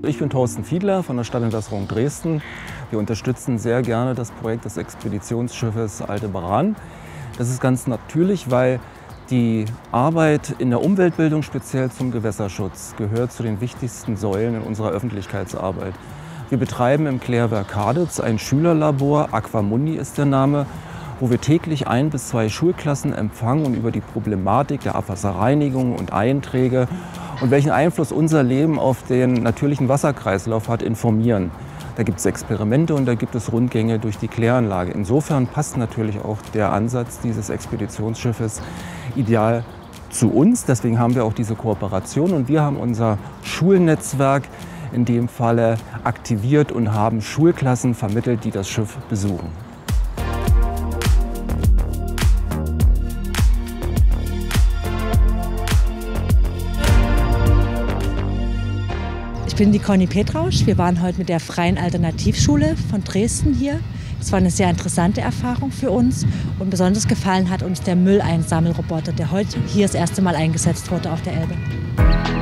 Ich bin Thorsten Fiedler von der Stadtentwässerung Dresden. Wir unterstützen sehr gerne das Projekt des Expeditionsschiffes Aldebaran. Das ist ganz natürlich, weil die Arbeit in der Umweltbildung, speziell zum Gewässerschutz, gehört zu den wichtigsten Säulen in unserer Öffentlichkeitsarbeit. Wir betreiben im Klärwerk Karditz ein Schülerlabor, Aquamundi ist der Name, wo wir täglich 1 bis 2 Schulklassen empfangen und über die Problematik der Abwasserreinigung und Einträge und welchen Einfluss unser Leben auf den natürlichen Wasserkreislauf hat, informieren. Da gibt es Experimente und da gibt es Rundgänge durch die Kläranlage. Insofern passt natürlich auch der Ansatz dieses Expeditionsschiffes ideal zu uns. Deswegen haben wir auch diese Kooperation und wir haben unser Schulnetzwerk in dem Falle aktiviert und haben Schulklassen vermittelt, die das Schiff besuchen. Ich bin die Conny Petrausch. Wir waren heute mit der Freien Alternativschule von Dresden hier. Es war eine sehr interessante Erfahrung für uns und besonders gefallen hat uns der Mülleinsammelroboter, der heute hier das erste Mal eingesetzt wurde auf der Elbe.